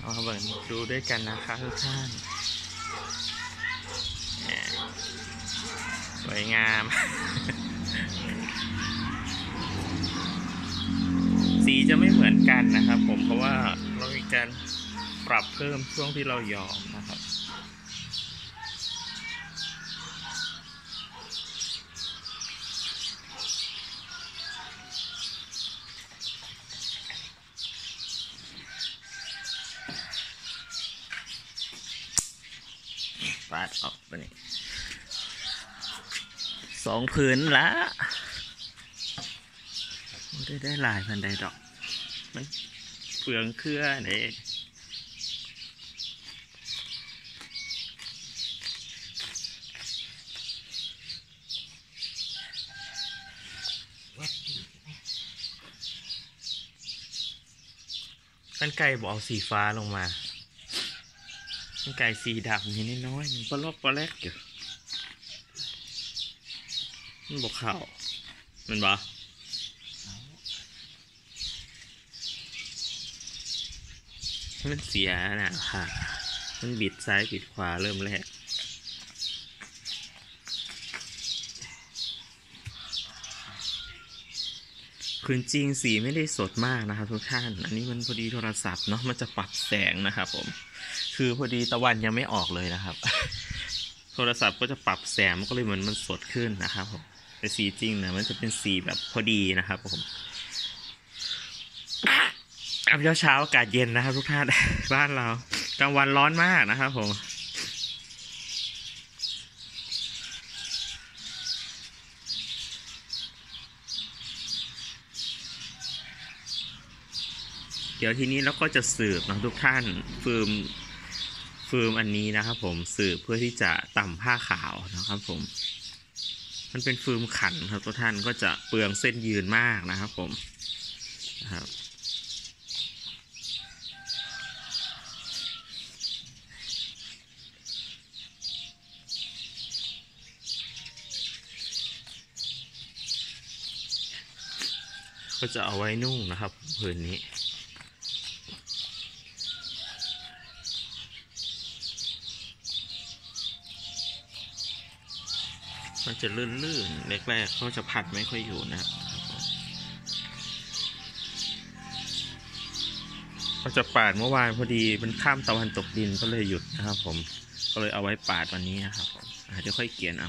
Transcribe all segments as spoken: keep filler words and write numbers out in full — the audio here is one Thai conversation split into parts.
เอามาเบิ่งดูด้วยกันนะคะทุกท่านสวยงาม สีจะไม่เหมือนกันนะครับผมเพราะว่าเรามีการปรับเพิ่มช่วงที่เราย้อมนะครับปาดออกไปนี่สองผืนละไม่ได้ได้ลายพันใดดอกมันเปลืองเครือเนี่ยกันไก่บอกเอาสีฟ้าลงมากันไก่สีดำนี่น้อยมันปลอกปลาแรกอยู่มันบอกข่าวมันบอกมันเสียนะค่ะมันบิดซ้ายบิดขวาเริ่มแรกคือจริงสีไม่ได้สดมากนะครับทุกท่านอันนี้มันพอดีโทรศัพท์เนาะมันจะปรับแสงนะครับผมคือพอดีตะวันยังไม่ออกเลยนะครับ โทรศัพท์ก็จะปรับแสงมันก็เลยเหมือนมันสดขึ้นนะครับผมแต่สีจริงนะมันจะเป็นสีแบบพอดีนะครับผมอับเช้าเช้าอากาศเย็นนะครับทุกท่านบ้านเรากลางวันร้อนมากนะครับผมเดี๋ยวทีนี้เราก็จะสืบนะทุกท่านฟืมฟืมอันนี้นะครับผมสืบเพื่อที่จะต่ำผ้าขาวนะครับผมมันเป็นฟืมขันครับทุกท่านก็จะเปลืองเส้นยืนมากนะครับผมนะครับก็จะเอาไว้นุ่งนะครับผืนนี้มันจะลื่นๆแรกๆเขาจะพัดไม่ค่อยอยู่นะครับก็จะปาดเมื่อวานพอดีมันข้ามตะวันตกดินก็เลยหยุดนะครับผมก็เลยเอาไว้ปาดวันนี้นะครับผมเดี๋ยวค่อยเกี่ยนเอา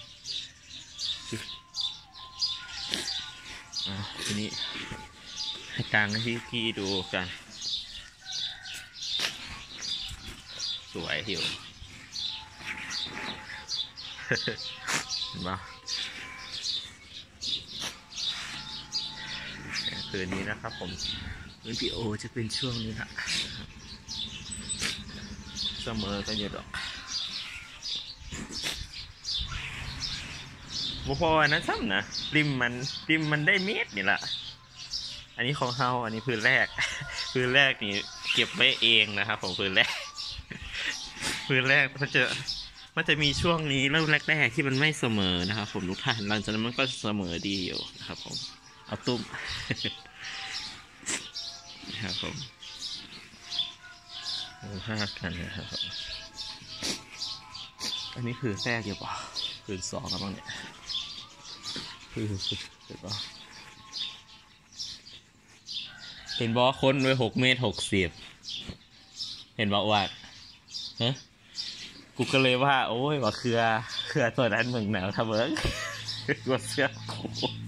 ทีนี้ให้กลางให้พี่ๆดูกันสวยหิวเห็นปะคืนนี้นะครับผมวิดีโอจะเป็นช่วงนี้ฮะเสมอกันอยู่ดอกบ่พอนะซ้ำนะริมมันริมมันได้เมตรนี่แหละอันนี้ของเฮาอันนี้พื้นแรกพื้นแรกนี่เก็บไว้เองนะครับผมพื้นแรกพื้นแรกมันจะมันจะมีช่วงนี้เริ่มแรกๆที่มันไม่เสมอนะครับผมทุกท่านหลังจากนั้นมันก็เสมอดีอยู่นะครับผมเอาตุ้มนะครับผมดูภาพกันนะครับอันนี้คือแรกอยู่ป่ะคือสองครับบ้างเนี่ยคือเห็นป่ะเห็นบอค้นไว้หกเมตรหกสิบเห็นบอวัดฮะกูก็เลยว่าโอ้ยว่าเครือเครือตัวนั้นมึงหนาวทำเบิ้งกดเสื้อกู